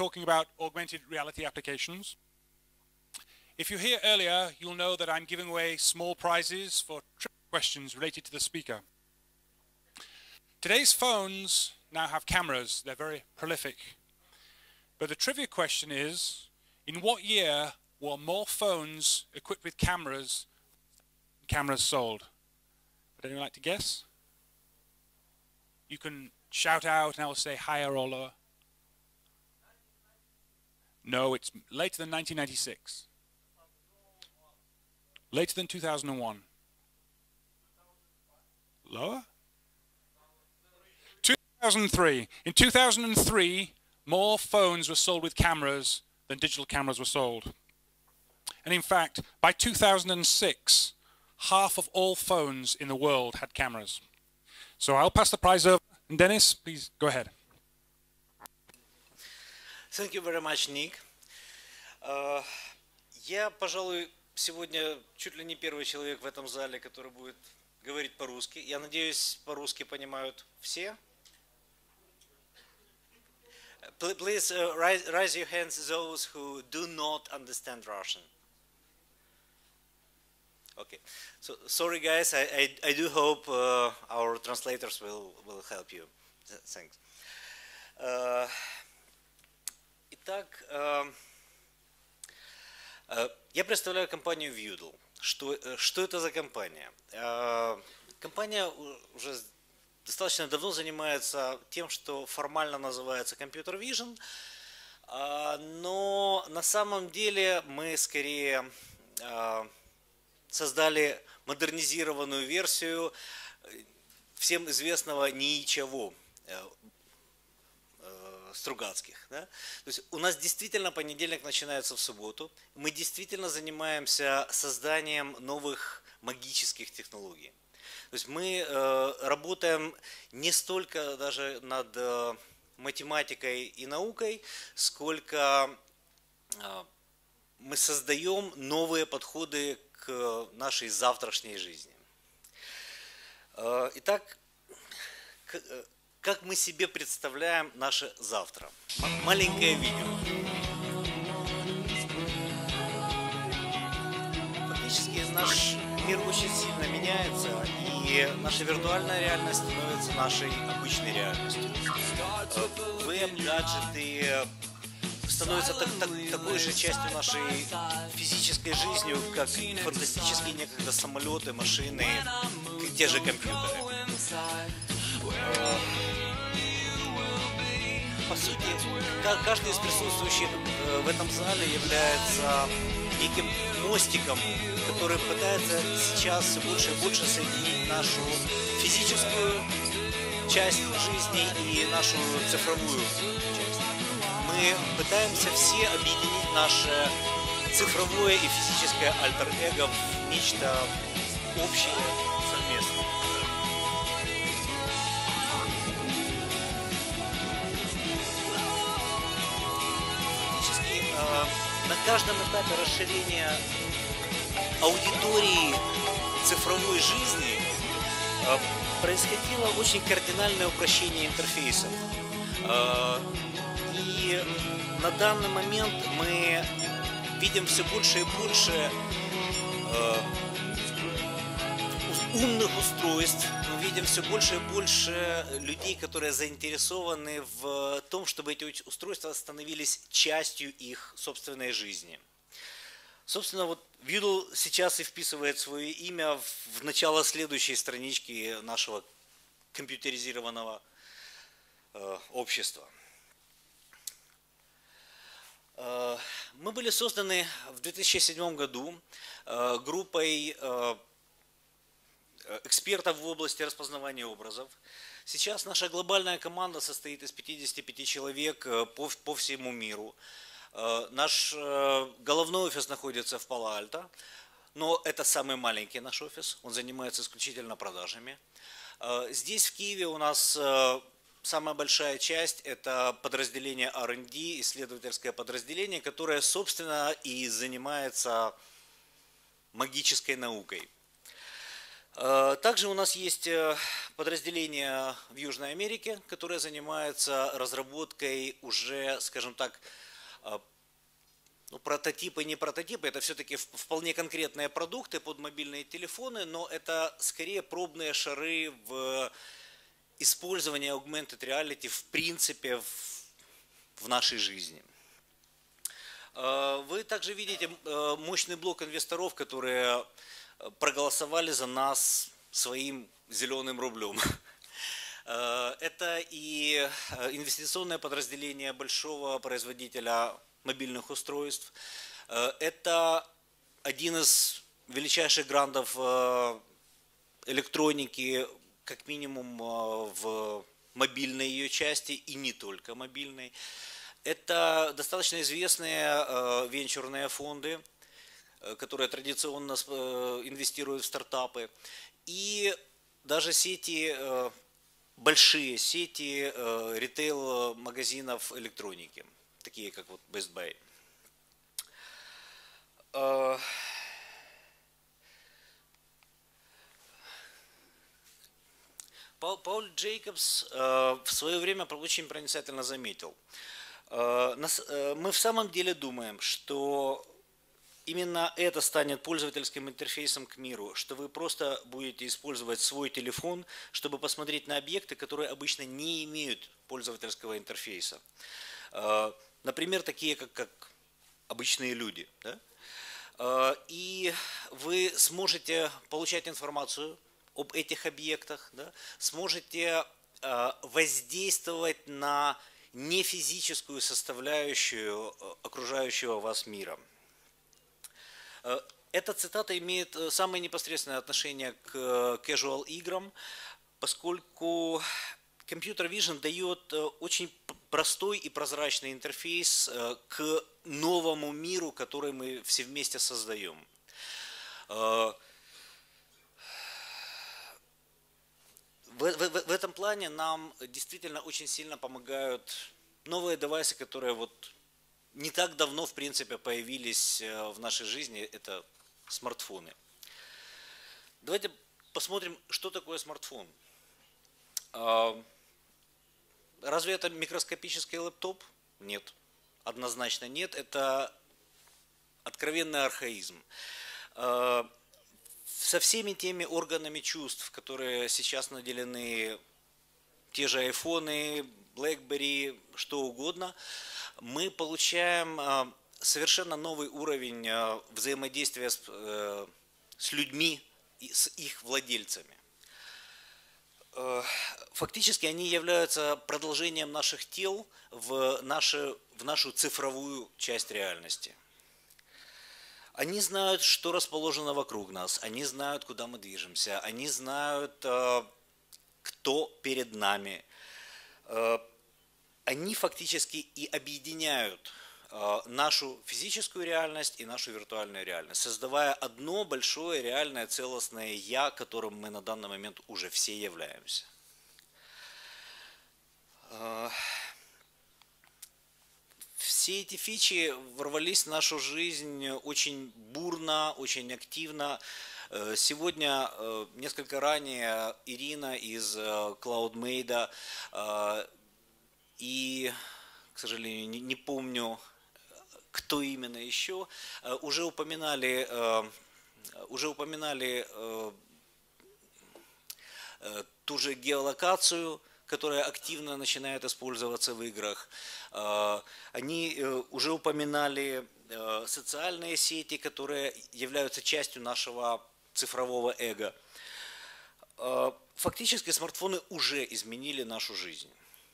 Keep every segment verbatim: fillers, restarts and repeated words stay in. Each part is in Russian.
talking about augmented reality applications. If you're here earlier, you'll know that I'm giving away small prizes for trivia questions related to the speaker. Today's phones now have cameras. They're very prolific. But the trivia question is, in what year were more phones equipped with cameras cameras sold? Would anyone like to guess? You can shout out and I will say higher or lower. No, it's later than nineteen ninety-six. Later than two thousand one. Lower? two thousand three. In two thousand three, more phones were sold with cameras than digital cameras were sold. And in fact, by two thousand six, half of all phones in the world had cameras. So I'll pass the prize over. And Dennis, please go ahead. Thank you very much, Nick. Uh, я, пожалуй, сегодня чуть ли не первый человек в этом зале, который будет говорить по-русски. Я надеюсь, по-русски понимают все. Please uh, raise, raise your hands, those who do not understand Russian. Okay. So sorry, guys. I I, I do hope uh, our translators will will help you. Thanks. Uh, итак, uh, uh, я представляю компанию Viewdle. Что что это за компания? Uh, компания уже достаточно давно занимается тем, что формально называется Computer Vision, но на самом деле мы скорее создали модернизированную версию всем известного НИИ-ЧАВО Стругацких. Да? То есть у нас действительно понедельник начинается в субботу. Мы действительно занимаемся созданием новых магических технологий. То есть мы э, работаем не столько даже над э, математикой и наукой, сколько э, мы создаем новые подходы к нашей завтрашней жизни. Э, итак, к, э, как мы себе представляем наше завтра? Маленькое видео. Фактически наш мир очень сильно меняется, и наша виртуальная реальность становится нашей обычной реальностью. Веб, гаджеты становятся так, так, такой же частью нашей физической жизни, как фантастические некогда самолеты, машины, как те же компьютеры. По сути, каждый из присутствующих в этом зале является неким мостиком, который пытается сейчас все больше и больше соединить нашу физическую часть жизни и нашу цифровую часть. Мы пытаемся все объединить наше цифровое и физическое альтер-эго в нечто общее, совместное. Фактически на каждом этапе расширения аудитории цифровой жизни происходило очень кардинальное упрощение интерфейсов. И на данный момент мы видим все больше и больше умных устройств, мы видим все больше и больше людей, которые заинтересованы в том, чтобы эти устройства становились частью их собственной жизни. Собственно, вот Viewdle сейчас и вписывает свое имя в начало следующей странички нашего компьютеризированного э, общества. Э, мы были созданы в две тысячи седьмом году э, группой э, экспертов в области распознавания образов. Сейчас наша глобальная команда состоит из пятидесяти пяти человек по, по всему миру. Наш головной офис находится в Пало-Альто, но это самый маленький наш офис, он занимается исключительно продажами. Здесь в Киеве у нас самая большая часть – это подразделение ар энд ди, исследовательское подразделение, которое, собственно, и занимается магической наукой. Также у нас есть подразделение в Южной Америке, которое занимается разработкой уже, скажем так, ну, прототипы, не прототипы, это все-таки вполне конкретные продукты под мобильные телефоны, но это скорее пробные шары в использовании augmented reality в принципе в, в нашей жизни. Вы также видите мощный блок инвесторов, которые проголосовали за нас своим зеленым рублем. Это и инвестиционное подразделение большого производителя мобильных устройств. Это один из величайших грантов электроники, как минимум в мобильной ее части и не только мобильной. Это достаточно известные венчурные фонды, которые традиционно инвестируют в стартапы. И даже сети, большие сети ритейл-магазинов электроники, такие как вот Best Buy. Пауль Джейкобс в свое время очень проницательно заметил. Мы в самом деле думаем, что именно это станет пользовательским интерфейсом к миру, что вы просто будете использовать свой телефон, чтобы посмотреть на объекты, которые обычно не имеют пользовательского интерфейса. Например, такие, как, как обычные люди. Да? И вы сможете получать информацию об этих объектах, да? Сможете воздействовать на нефизическую составляющую окружающего вас мира. Эта цитата имеет самое непосредственное отношение к casual играм, поскольку Computer Vision дает очень простой и прозрачный интерфейс к новому миру, который мы все вместе создаем. В, в, в этом плане нам действительно очень сильно помогают новые девайсы, которые вот не так давно, в принципе, появились в нашей жизни, это смартфоны. Давайте посмотрим, что такое смартфон. Разве это микроскопический лэптоп? Нет, однозначно нет. Это откровенный архаизм. Со всеми теми органами чувств, которые сейчас наделены те же айфоны, BlackBerry, что угодно, мы получаем совершенно новый уровень взаимодействия с, с людьми и с их владельцами. Фактически они являются продолжением наших тел в, наши, в нашу цифровую часть реальности. Они знают, что расположено вокруг нас, они знают, куда мы движемся, они знают, кто перед нами. Они фактически и объединяют нашу физическую реальность и нашу виртуальную реальность, создавая одно большое реальное целостное «я», которым мы на данный момент уже все являемся. Все эти фичи ворвались в нашу жизнь очень бурно, очень активно. Сегодня, несколько ранее, Ирина из CloudMade и, к сожалению, не, не помню, кто именно еще, уже упоминали, уже упоминали ту же геолокацию, которая активно начинает использоваться в играх. Они уже упоминали социальные сети, которые являются частью нашего цифрового эго. Фактически смартфоны уже изменили нашу жизнь.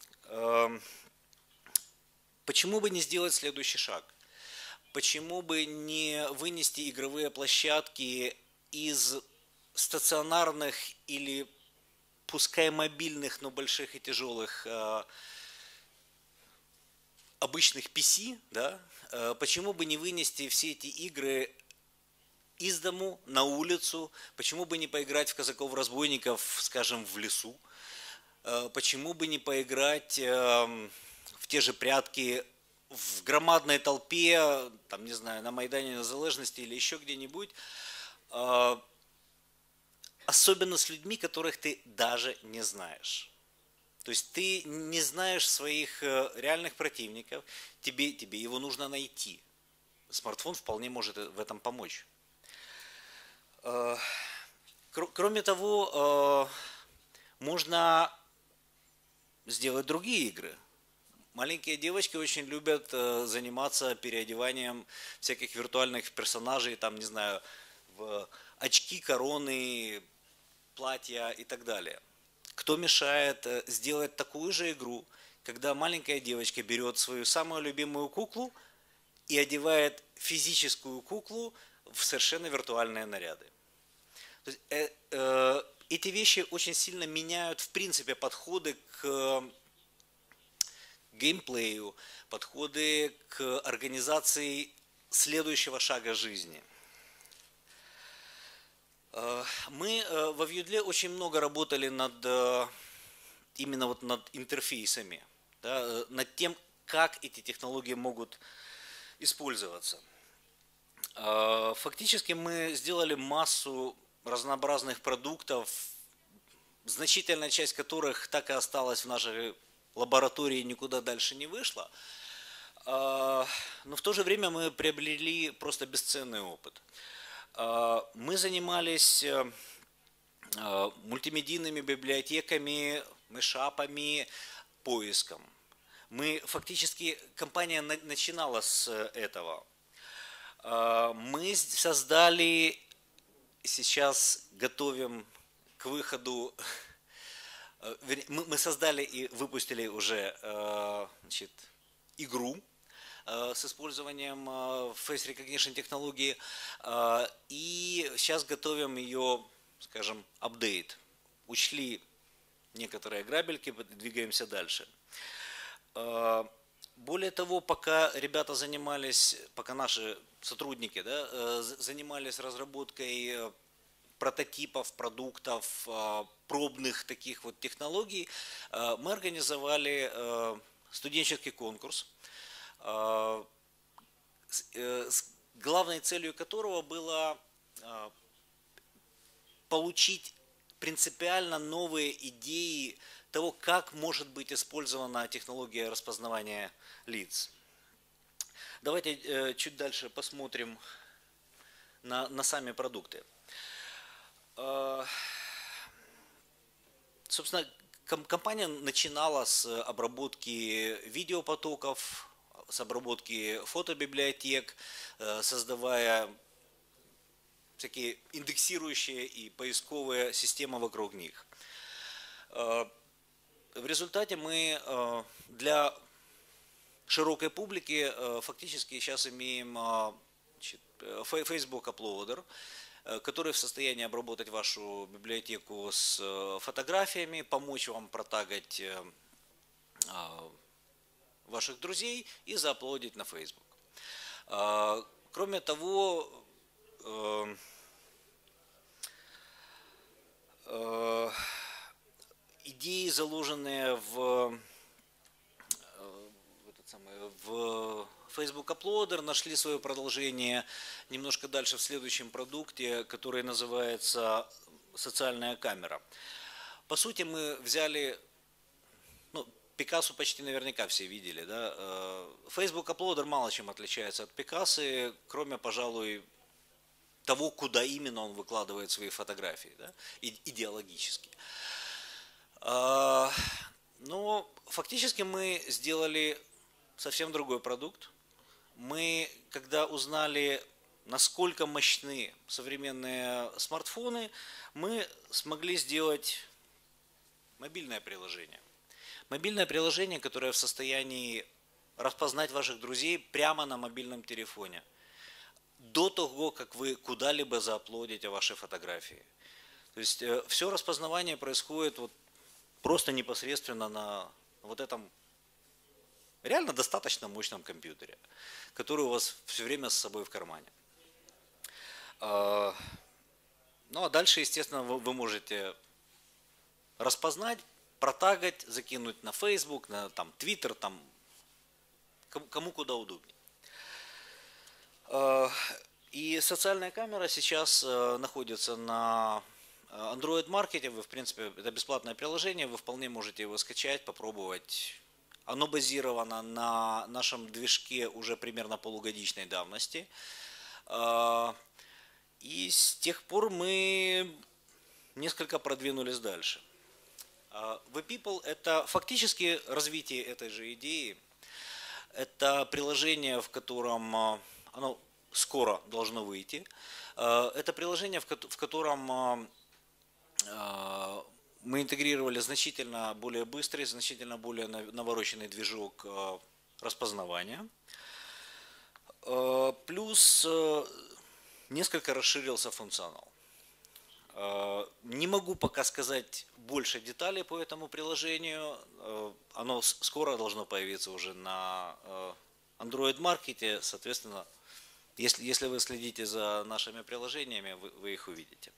Почему бы не сделать следующий шаг? Почему бы не вынести игровые площадки из стационарных или пускай мобильных, но больших и тяжелых обычных пи си, да? Почему бы не вынести все эти игры из дому на улицу? Почему бы не поиграть в казаков-разбойников, скажем, в лесу? Почему бы не поиграть в те же прятки в громадной толпе, там, не знаю, на Майдане Незалежности или еще где-нибудь, особенно с людьми, которых ты даже не знаешь. То есть ты не знаешь своих реальных противников, тебе, тебе его нужно найти. Смартфон вполне может в этом помочь. Кроме того, можно сделать другие игры. Маленькие девочки очень любят заниматься переодеванием всяких виртуальных персонажей, там, не знаю, в очки, короны, платья и так далее. Кто мешает сделать такую же игру, когда маленькая девочка берет свою самую любимую куклу и одевает физическую куклу в совершенно виртуальные наряды. То есть, э, э, эти вещи очень сильно меняют, в принципе, подходы к геймплею, подходы к организации следующего шага жизни. Мы во Vue.js очень много работали над, именно вот над интерфейсами, да, над тем, как эти технологии могут использоваться. Фактически мы сделали массу разнообразных продуктов, значительная часть которых так и осталась в нашей лаборатории и никуда дальше не вышла. Но в то же время мы приобрели просто бесценный опыт. Мы занимались мультимедийными библиотеками, мешапами, поиском. Мы фактически, компания начинала с этого. Мы создали, сейчас готовим к выходу, мы создали и выпустили уже, значит, игру с использованием Face Recognition технологии, и сейчас готовим ее, скажем, апдейт. Учли некоторые грабельки, двигаемся дальше. Более того, пока ребята занимались, пока наши сотрудники, да, занимались разработкой прототипов, продуктов, пробных таких вот технологий, мы организовали студенческий конкурс, главной целью которого было получить принципиально новые идеи того, как может быть использована технология распознавания лиц. Давайте чуть дальше посмотрим на, на сами продукты. Собственно, компания начинала с обработки видеопотоков, с обработки фотобиблиотек, создавая всякие индексирующие и поисковые системы вокруг них. В результате мы для широкой публики фактически сейчас имеем Facebook Uploader, который в состоянии обработать вашу библиотеку с фотографиями, помочь вам протагать ваших друзей и зааплодить на Facebook. Кроме того, идеи, заложенные в, в, этот самый, в Facebook Uploader, нашли свое продолжение немножко дальше в следующем продукте, который называется «Социальная камера». По сути, мы взяли, ну, Пикассу почти наверняка все видели, да? Facebook Uploader мало чем отличается от Пикассы, кроме, пожалуй, того, куда именно он выкладывает свои фотографии, да? Идеологически. Но фактически мы сделали совсем другой продукт. Мы, когда узнали, насколько мощны современные смартфоны, мы смогли сделать мобильное приложение. Мобильное приложение, которое в состоянии распознать ваших друзей прямо на мобильном телефоне, до того, как вы куда-либо зааплодите ваши фотографии. То есть все распознавание происходит вот просто непосредственно на вот этом реально достаточно мощном компьютере, который у вас все время с собой в кармане. Ну а дальше, естественно, вы можете распознать, протагать, закинуть на Facebook, на там, Twitter, там, кому куда удобнее. И социальная камера сейчас находится на Android Market, вы, в принципе, это бесплатное приложение, вы вполне можете его скачать, попробовать. Оно базировано на нашем движке уже примерно полугодичной давности. И с тех пор мы несколько продвинулись дальше. WePeople – это фактически развитие этой же идеи. Это приложение, в котором оно скоро должно выйти. Это приложение, в котором мы интегрировали значительно более быстрый, значительно более навороченный движок распознавания. Плюс несколько расширился функционал. Не могу пока сказать больше деталей по этому приложению. Оно скоро должно появиться уже на Android Market. Соответственно, если, если вы следите за нашими приложениями, вы, вы их увидите.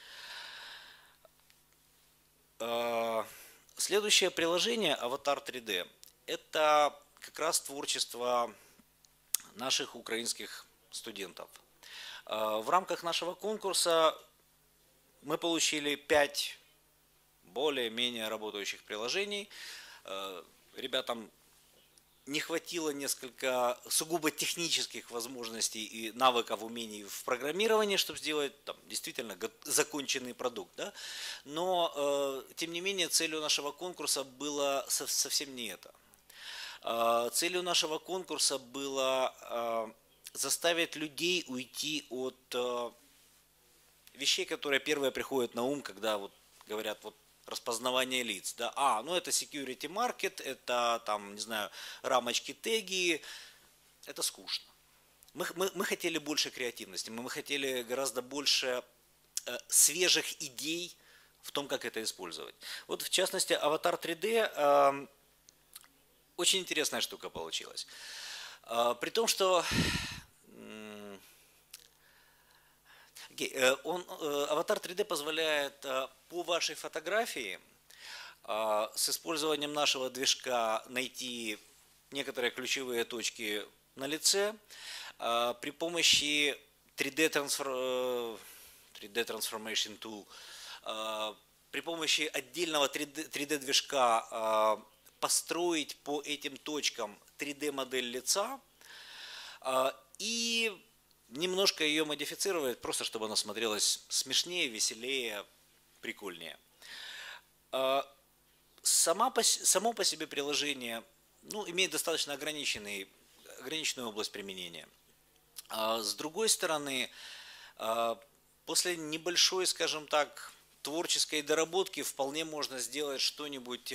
Следующее приложение Avatar три дэ. Это как раз творчество наших украинских студентов. В рамках нашего конкурса мы получили пять более-менее работающих приложений. Ребятам не хватило несколько сугубо технических возможностей и навыков, умений в программировании, чтобы сделать там, действительно законченный продукт. Да? Но, тем не менее, целью нашего конкурса было совсем не это. Целью нашего конкурса было заставить людей уйти от вещей, которые первые приходят на ум, когда вот говорят вот распознавание лиц. Да? А, ну это security market, это там, не знаю, рамочки, теги. Это скучно. Мы, мы, мы хотели больше креативности, мы, мы хотели гораздо больше э, свежих идей в том, как это использовать. Вот в частности, Avatar три дэ э, очень интересная штука получилась. Э, при том, что Он, Avatar три дэ позволяет по вашей фотографии с использованием нашего движка найти некоторые ключевые точки на лице при помощи три дэ, трансфор... три дэ Transformation Tool, при помощи отдельного три дэ движка построить по этим точкам три дэ модель лица и немножко ее модифицировать, просто чтобы она смотрелась смешнее, веселее, прикольнее. Сама по, само по себе приложение ну, имеет достаточно ограниченный, ограниченную область применения. С другой стороны, после небольшой, скажем так, творческой доработки вполне можно сделать что-нибудь,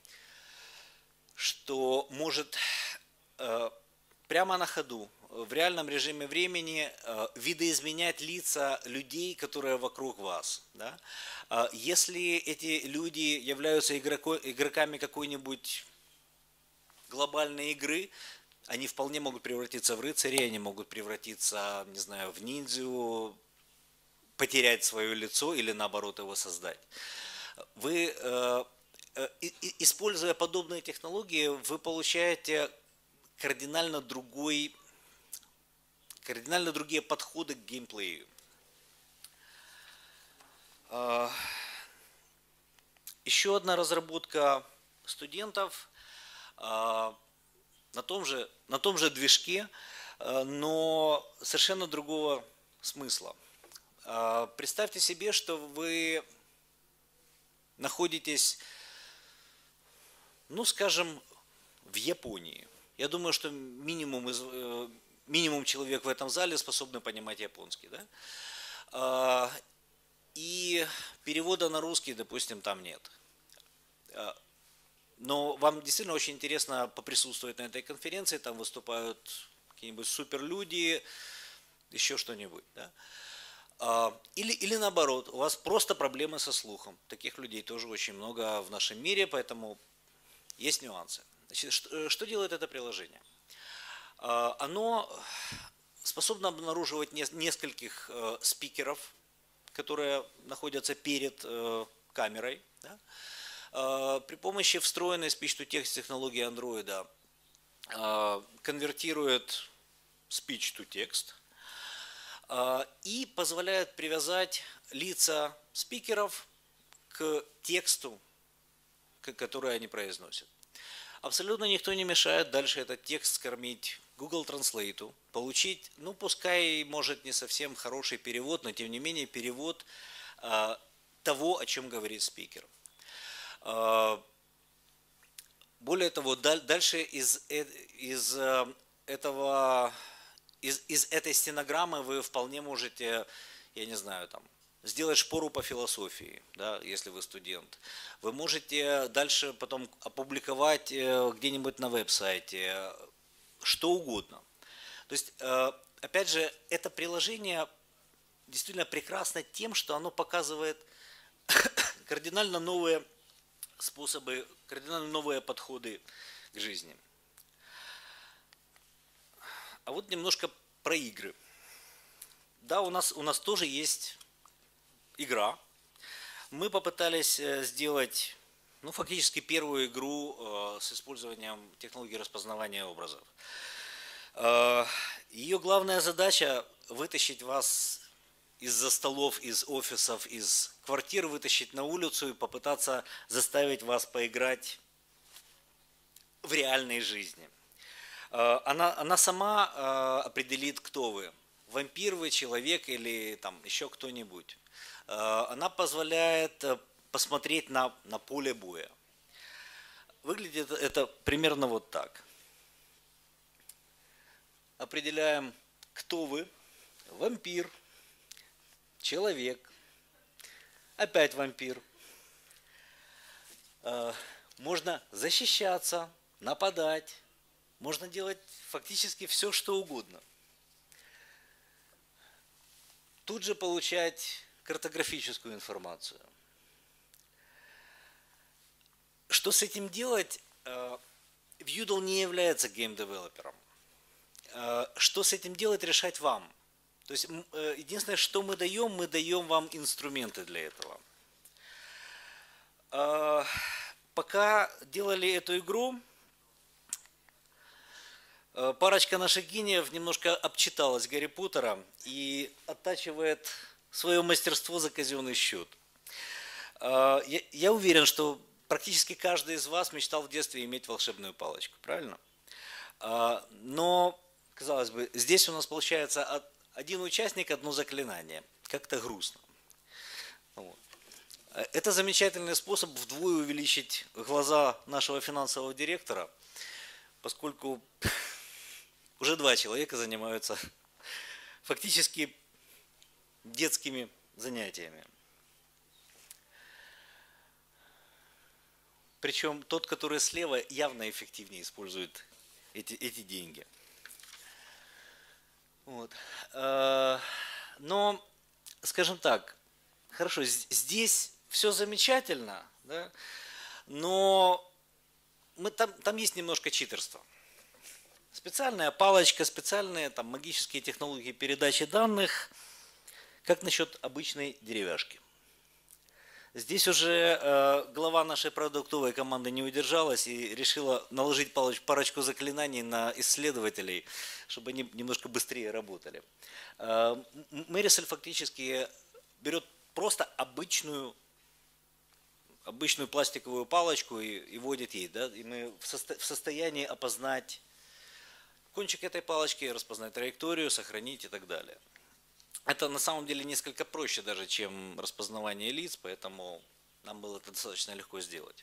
что может прямо на ходу, в реальном режиме времени видоизменять лица людей, которые вокруг вас. Да? Если эти люди являются игроко, игроками какой-нибудь глобальной игры, они вполне могут превратиться в рыцарей, они могут превратиться, не знаю, в ниндзю, потерять свое лицо или наоборот его создать. Вы, используя подобные технологии, вы получаете кардинально другой кардинально другие подходы к геймплею. Еще одна разработка студентов на том же, на том же движке, но совершенно другого смысла. Представьте себе, что вы находитесь, ну скажем, в Японии. Я думаю, что минимум из Минимум человек в этом зале способны понимать японский. Да? И перевода на русский, допустим, там нет. Но вам действительно очень интересно поприсутствовать на этой конференции, там выступают какие-нибудь суперлюди, еще что-нибудь. Да? Или, или наоборот, у вас просто проблемы со слухом. Таких людей тоже очень много в нашем мире, поэтому есть нюансы. Значит, что, что делает это приложение? Оно способно обнаруживать нескольких спикеров, которые находятся перед камерой. Да? При помощи встроенной speech-to-text технологии Android конвертирует speech-to-text. и позволяют привязать лица спикеров к тексту, который они произносят. Абсолютно никто не мешает дальше этот текст скормить Google Translate, получить, ну пускай может не совсем хороший перевод, но тем не менее перевод э, того, о чем говорит спикер. Э, более того, дальше из, из этого, из, из этой стенограммы вы вполне можете, я не знаю, там, сделать шпору по философии, да, если вы студент. Вы можете дальше потом опубликовать где-нибудь на веб-сайте, что угодно. То есть, опять же, это приложение действительно прекрасно тем, что оно показывает кардинально новые способы, кардинально новые подходы к жизни. А вот немножко про игры. Да, у нас, у нас тоже есть игра. Мы попытались сделать, ну, фактически первую игру э, с использованием технологии распознавания образов. Э, ее главная задача – вытащить вас из-за столов, из офисов, из квартир, вытащить на улицу и попытаться заставить вас поиграть в реальной жизни. Э, она, она сама э, определит, кто вы. Вампир вы, человек или там еще кто-нибудь. Она позволяет посмотреть на, на поле боя. Выглядит это примерно вот так. Определяем, кто вы. Вампир, человек, опять вампир. Можно защищаться, нападать. Можно делать фактически все, что угодно. Тут же получать картографическую информацию. Что с этим делать? Viewdle не является гейм-девелопером. Что с этим делать, решать вам. То есть единственное, что мы даем, мы даем вам инструменты для этого. Пока делали эту игру, парочка наших гениев немножко обчиталась Гарри Поттера и оттачивает свое мастерство за казенный счет. Я уверен, что практически каждый из вас мечтал в детстве иметь волшебную палочку, правильно? Но, казалось бы, здесь у нас получается один участник, одно заклинание. Как-то грустно. Вот. Это замечательный способ вдвое увеличить глаза нашего финансового директора, поскольку уже два человека занимаются фактически детскими занятиями. Причем тот, который слева, явно эффективнее использует эти, эти деньги. Вот. Но, скажем так, хорошо, здесь все замечательно, да, но мы, там, там есть немножко читерства. Специальная палочка, специальные там, магические технологии передачи данных. Как насчет обычной деревяшки? Здесь уже э, глава нашей продуктовой команды не удержалась и решила наложить палоч, парочку заклинаний на исследователей, чтобы они немножко быстрее работали. Э, Мэрисель фактически берет просто обычную, обычную пластиковую палочку и, и вводит ей. Да? И мы в, состо, в состоянии опознать кончик этой палочки, распознать траекторию, сохранить и так далее. Это на самом деле несколько проще даже, чем распознавание лиц, поэтому нам было это достаточно легко сделать.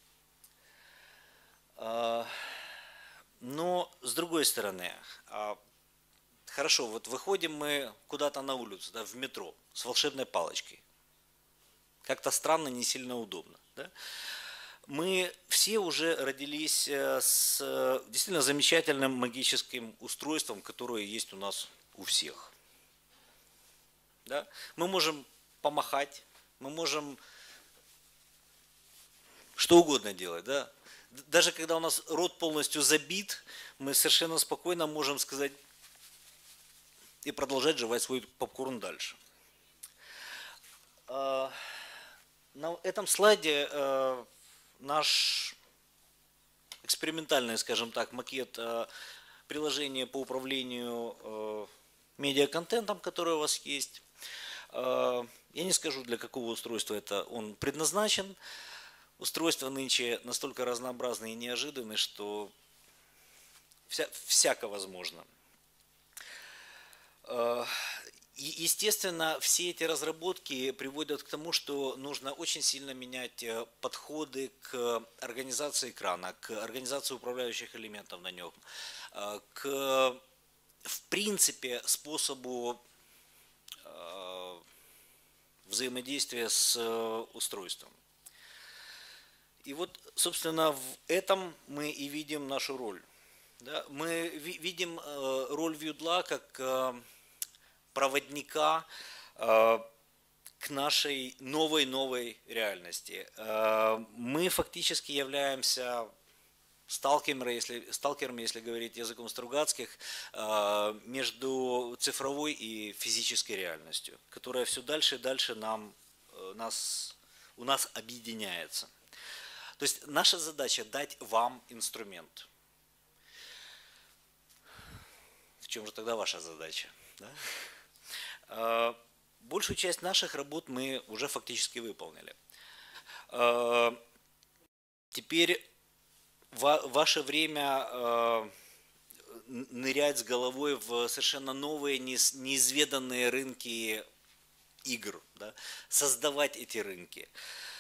Но с другой стороны, хорошо, вот выходим мы куда-то на улицу, да, в метро с волшебной палочкой. Как-то странно, не сильно удобно. Да? Мы все уже родились с действительно замечательным магическим устройством, которое есть у нас у всех. Да? Мы можем помахать, мы можем что угодно делать. Да? Даже когда у нас рот полностью забит, мы совершенно спокойно можем сказать и продолжать жевать свой попкорн дальше. На этом слайде наш экспериментальный, скажем так, макет приложения по управлению медиаконтентом, который у вас есть. Я не скажу, для какого устройства это он предназначен. Устройства нынче настолько разнообразны и неожиданны, что вся, всяко возможно. И, естественно, все эти разработки приводят к тому, что нужно очень сильно менять подходы к организации экрана, к организации управляющих элементов на нем, к, в принципе, способу взаимодействия с устройством. И вот, собственно, в этом мы и видим нашу роль. Да? Мы видим роль Vue.js как проводника к нашей новой-новой реальности. Мы фактически являемся сталкерами, если, сталкерами, если говорить языком Стругацких, между цифровой и физической реальностью, которая все дальше и дальше нам, нас, у нас объединяется. То есть наша задача дать вам инструмент. В чем же тогда ваша задача? Да? Большую часть наших работ мы уже фактически выполнили. Теперь ваше время нырять с головой в совершенно новые, неизведанные рынки игр, да? Создавать эти рынки,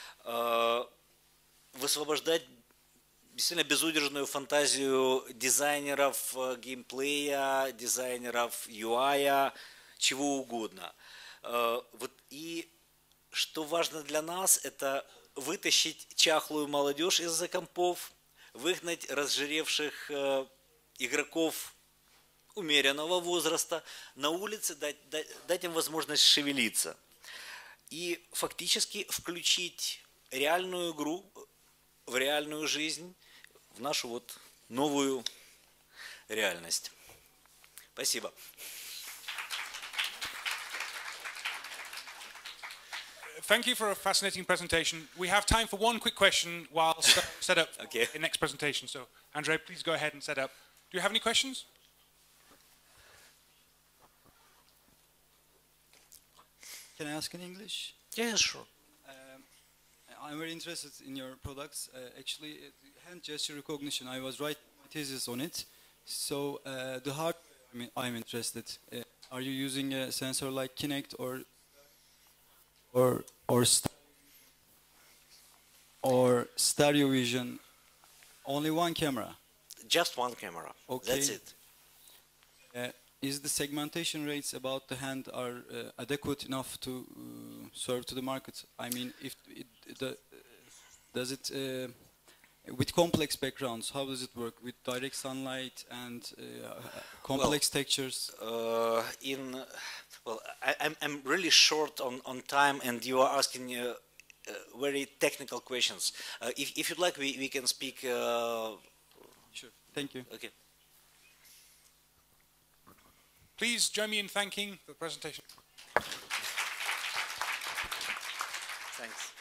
высвобождать действительно безудержную фантазию дизайнеров геймплея, дизайнеров ю ай, чего угодно. Вот и что важно для нас, это вытащить чахлую молодежь из-за компов, выгнать разжиревших игроков умеренного возраста на улице, дать, дать, дать им возможность шевелиться. И фактически включить реальную игру в реальную жизнь, в нашу вот новую реальность. Спасибо. Thank you for a fascinating presentation. We have time for one quick question while set up Okay. the next presentation. So, Andrei, please go ahead and set up. Do you have any questions? Can I ask in English? Yeah, sure. Um, I'm very interested in your products. Uh, actually, uh, hand gesture recognition, I was writing my thesis on it. So uh, the hardware, I mean, I'm interested. Uh, are you using a sensor like Kinect or or or st or stereo vision? Only one camera. Just one camera. Okay. That's it. Uh, is the segmentation rates about the hand are uh, adequate enough to uh, serve to the market? I mean, if it, the, uh, does it uh, with complex backgrounds? How does it work with direct sunlight and uh, complex well, textures? Uh, in well, I, I'm I'm really short on on time, and you are asking uh, uh, very technical questions. Uh, if if you'd like, we we can speak. Uh, sure. Thank you. Okay. Please join me in thanking the presentation. Thanks.